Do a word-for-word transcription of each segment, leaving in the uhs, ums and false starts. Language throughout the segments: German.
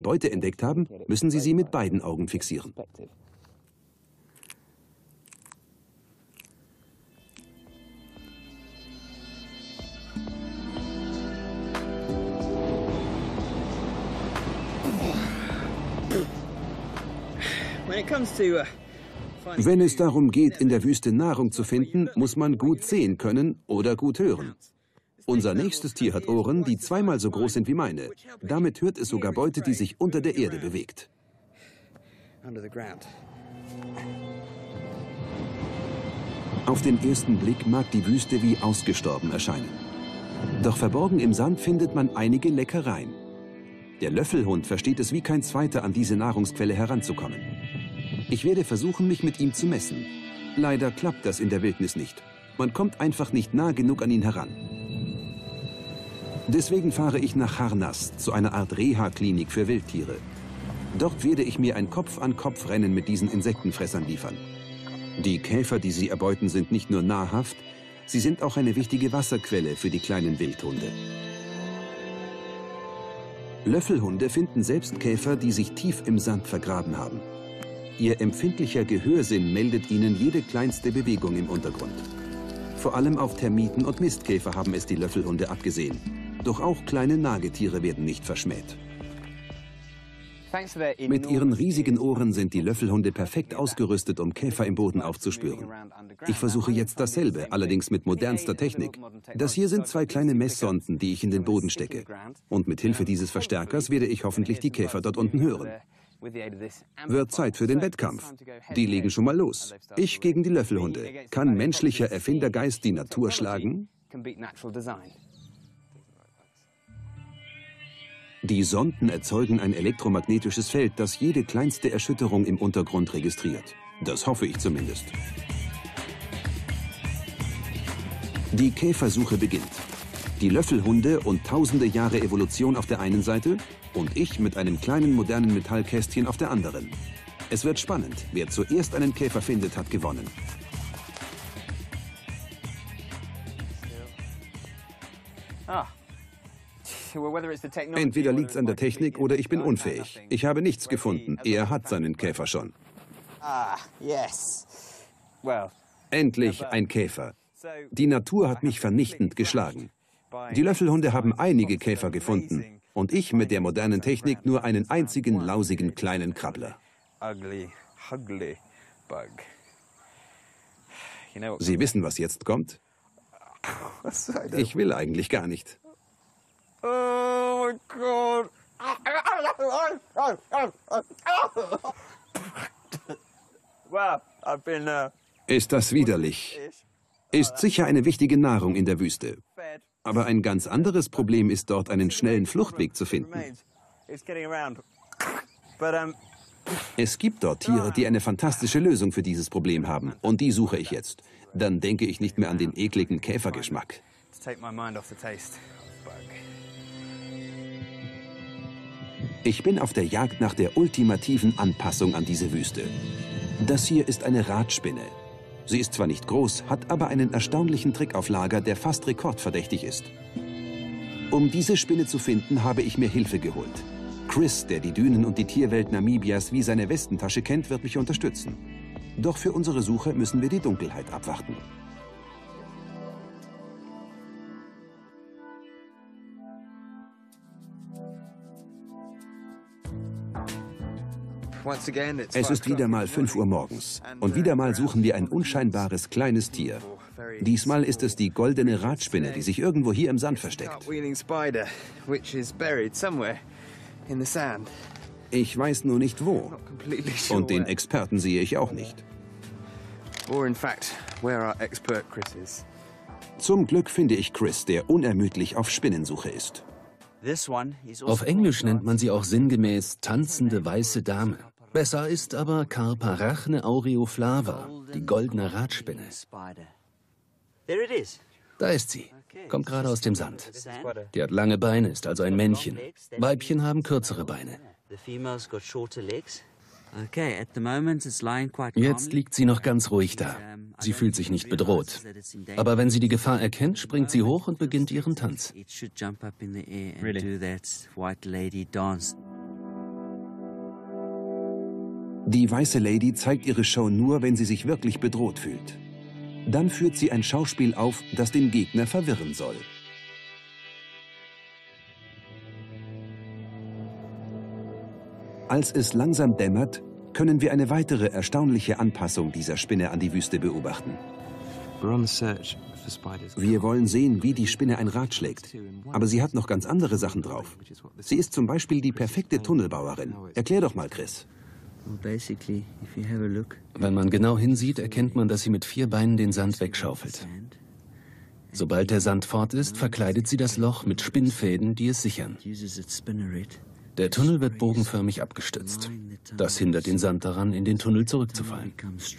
Beute entdeckt haben, müssen Sie sie mit beiden Augen fixieren. Wenn es darum geht, in der Wüste Nahrung zu finden, muss man gut sehen können oder gut hören. Unser nächstes Tier hat Ohren, die zweimal so groß sind wie meine. Damit hört es sogar Beute, die sich unter der Erde bewegt. Auf den ersten Blick mag die Wüste wie ausgestorben erscheinen. Doch verborgen im Sand findet man einige Leckereien. Der Löffelhund versteht es wie kein zweiter, an diese Nahrungsquelle heranzukommen. Ich werde versuchen, mich mit ihm zu messen. Leider klappt das in der Wildnis nicht. Man kommt einfach nicht nah genug an ihn heran. Deswegen fahre ich nach Harnas, zu einer Art Reha-Klinik für Wildtiere. Dort werde ich mir ein Kopf-an-Kopf-Rennen mit diesen Insektenfressern liefern. Die Käfer, die sie erbeuten, sind nicht nur nahrhaft, sie sind auch eine wichtige Wasserquelle für die kleinen Wildhunde. Löffelhunde finden selbst Käfer, die sich tief im Sand vergraben haben. Ihr empfindlicher Gehörsinn meldet ihnen jede kleinste Bewegung im Untergrund. Vor allem auf Termiten und Mistkäfer haben es die Löffelhunde abgesehen. Doch auch kleine Nagetiere werden nicht verschmäht. Mit ihren riesigen Ohren sind die Löffelhunde perfekt ausgerüstet, um Käfer im Boden aufzuspüren. Ich versuche jetzt dasselbe, allerdings mit modernster Technik. Das hier sind zwei kleine Messsonden, die ich in den Boden stecke. Und mit Hilfe dieses Verstärkers werde ich hoffentlich die Käfer dort unten hören. Wird Zeit für den Wettkampf. Die legen schon mal los. Ich gegen die Löffelhunde. Kann menschlicher Erfindergeist die Natur schlagen? Die Sonden erzeugen ein elektromagnetisches Feld, das jede kleinste Erschütterung im Untergrund registriert. Das hoffe ich zumindest. Die Käfersuche beginnt. Die Löffelhunde und tausende Jahre Evolution auf der einen Seite und ich mit einem kleinen modernen Metallkästchen auf der anderen. Es wird spannend. Wer zuerst einen Käfer findet, hat gewonnen. Entweder liegt es an der Technik oder ich bin unfähig. Ich habe nichts gefunden. Er hat seinen Käfer schon. Endlich ein Käfer. Die Natur hat mich vernichtend geschlagen. Die Löffelhunde haben einige Käfer gefunden und ich mit der modernen Technik nur einen einzigen lausigen kleinen Krabbler. Sie wissen, was jetzt kommt? Ich will eigentlich gar nicht. Oh mein Gott! Ist das widerlich? Ist sicher eine wichtige Nahrung in der Wüste. Aber ein ganz anderes Problem ist dort, einen schnellen Fluchtweg zu finden. Es gibt dort Tiere, die eine fantastische Lösung für dieses Problem haben. Und die suche ich jetzt. Dann denke ich nicht mehr an den ekligen Käfergeschmack. Ich bin auf der Jagd nach der ultimativen Anpassung an diese Wüste. Das hier ist eine Radspinne. Sie ist zwar nicht groß, hat aber einen erstaunlichen Trick auf Lager, der fast rekordverdächtig ist. Um diese Spinne zu finden, habe ich mir Hilfe geholt. Chris, der die Dünen und die Tierwelt Namibias wie seine Westentasche kennt, wird mich unterstützen. Doch für unsere Suche müssen wir die Dunkelheit abwarten. Es ist wieder mal fünf Uhr morgens und wieder mal suchen wir ein unscheinbares kleines Tier. Diesmal ist es die goldene Radspinne, die sich irgendwo hier im Sand versteckt. Ich weiß nur nicht wo. Und den Experten sehe ich auch nicht. Zum Glück finde ich Chris, der unermüdlich auf Spinnensuche ist. Auf Englisch nennt man sie auch sinngemäß tanzende weiße Dame. Besser ist aber Carparachne aureoflava, die goldene Radspinne. Da ist sie. Kommt gerade aus dem Sand. Die hat lange Beine, ist also ein Männchen. Weibchen haben kürzere Beine. Jetzt liegt sie noch ganz ruhig da. Sie fühlt sich nicht bedroht. Aber wenn sie die Gefahr erkennt, springt sie hoch und beginnt ihren Tanz. Die weiße Lady zeigt ihre Show nur, wenn sie sich wirklich bedroht fühlt. Dann führt sie ein Schauspiel auf, das den Gegner verwirren soll. Als es langsam dämmert, können wir eine weitere erstaunliche Anpassung dieser Spinne an die Wüste beobachten. Wir wollen sehen, wie die Spinne ein Rad schlägt. Aber sie hat noch ganz andere Sachen drauf. Sie ist zum Beispiel die perfekte Tunnelbauerin. Erklär doch mal, Chris. Wenn man genau hinsieht, erkennt man, dass sie mit vier Beinen den Sand wegschaufelt. Sobald der Sand fort ist, verkleidet sie das Loch mit Spinnfäden, die es sichern. Der Tunnel wird bogenförmig abgestützt. Das hindert den Sand daran, in den Tunnel zurückzufallen.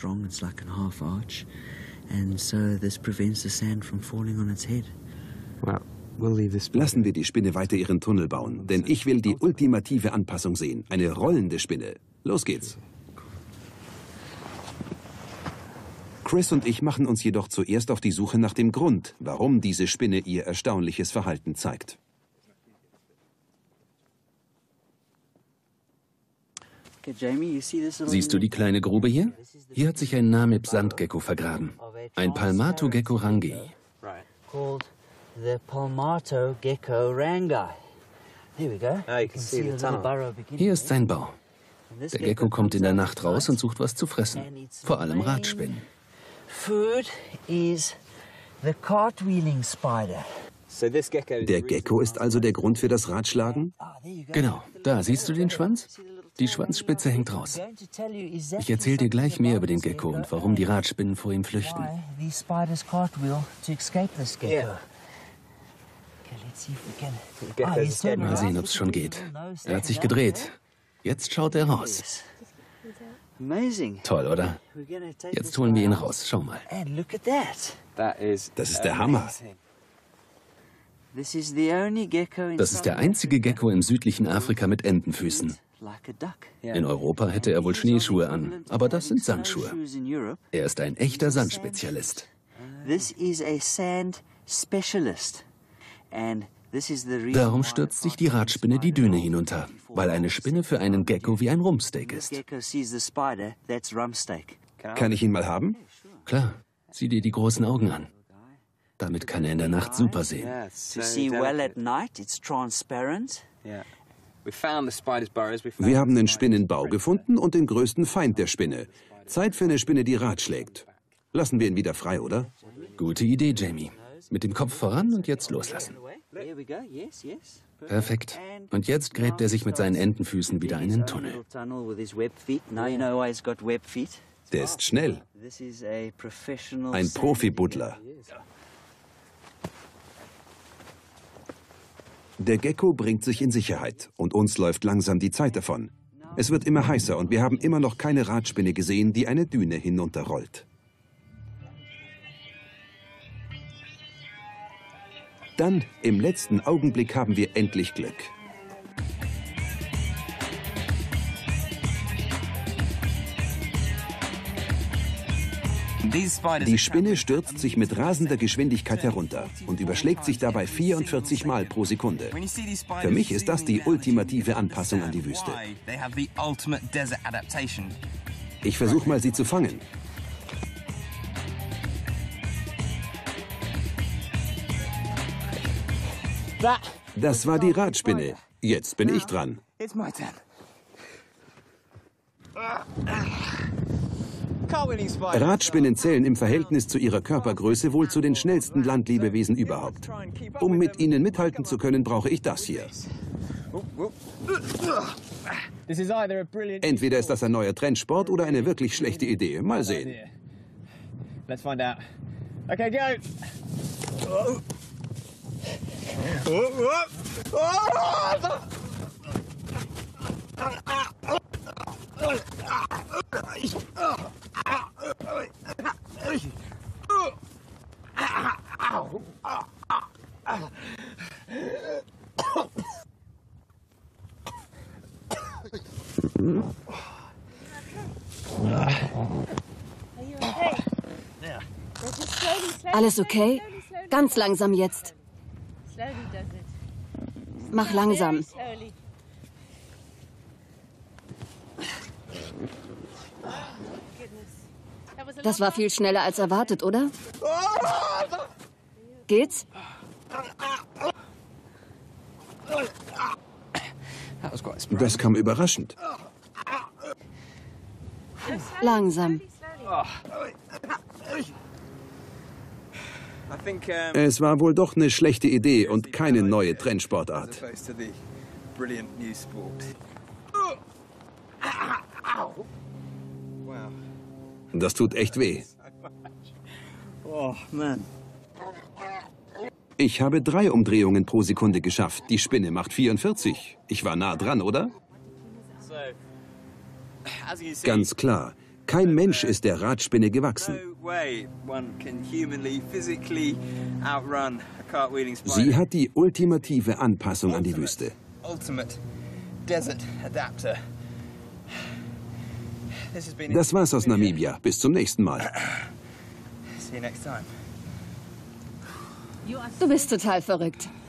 Lassen wir die Spinne weiter ihren Tunnel bauen, denn ich will die ultimative Anpassung sehen. Eine rollende Spinne. Los geht's. Chris und ich machen uns jedoch zuerst auf die Suche nach dem Grund, warum diese Spinne ihr erstaunliches Verhalten zeigt. Siehst du die kleine Grube hier? Hier hat sich ein Namib-Sandgecko vergraben. Ein Palmato-Gecko rangi. Hier ist sein Bau. Der Gecko kommt in der Nacht raus und sucht was zu fressen. Vor allem Radspinnen. Der Gecko ist also der Grund für das Radschlagen? Genau. Da, siehst du den Schwanz? Die Schwanzspitze hängt raus. Ich erzähle dir gleich mehr über den Gecko und warum die Radspinnen vor ihm flüchten. Mal sehen, ob es schon geht. Er hat sich gedreht. Jetzt schaut er raus. Toll, oder? Jetzt holen wir ihn raus. Schau mal. Das ist der Hammer. Das ist der einzige Gecko im südlichen Afrika mit Entenfüßen. In Europa hätte er wohl Schneeschuhe an, aber das sind Sandschuhe. Er ist ein echter Sandspezialist. Darum stürzt sich die Radspinne die Düne hinunter, weil eine Spinne für einen Gecko wie ein Rumpsteak ist. Kann ich ihn mal haben? Klar, sieh dir die großen Augen an. Damit kann er in der Nacht super sehen. Wir haben den Spinnenbau gefunden und den größten Feind der Spinne. Zeit für eine Spinne, die Rad schlägt. Lassen wir ihn wieder frei, oder? Gute Idee, Jamie. Mit dem Kopf voran und jetzt loslassen. Perfekt. Und jetzt gräbt er sich mit seinen Entenfüßen wieder einen Tunnel. Der ist schnell. Ein Profi-Buddler. Der Gecko bringt sich in Sicherheit und uns läuft langsam die Zeit davon. Es wird immer heißer und wir haben immer noch keine Radspinne gesehen, die eine Düne hinunterrollt. Dann, im letzten Augenblick, haben wir endlich Glück. Die Spinne stürzt sich mit rasender Geschwindigkeit herunter und überschlägt sich dabei vierundvierzig Mal pro Sekunde. Für mich ist das die ultimative Anpassung an die Wüste. Ich versuche mal, sie zu fangen. Das war die Radspinne. Jetzt bin ich dran. Radspinnen zählen im Verhältnis zu ihrer Körpergröße wohl zu den schnellsten Landlebewesen überhaupt. Um mit ihnen mithalten zu können, brauche ich das hier. Entweder ist das ein neuer Trendsport oder eine wirklich schlechte Idee. Mal sehen. Alles okay? Ganz langsam jetzt. Mach langsam. Das war viel schneller als erwartet, oder? Geht's? Das kam überraschend. Langsam. Es war wohl doch eine schlechte Idee und keine neue Trendsportart. Das tut echt weh. Ich habe drei Umdrehungen pro Sekunde geschafft. Die Spinne macht vierundvierzig. Ich war nah dran, oder? Ganz klar. Kein Mensch ist der Radspinne gewachsen. Sie hat die ultimative Anpassung an die Wüste. Das war's aus Namibia. Bis zum nächsten Mal. Du bist total verrückt.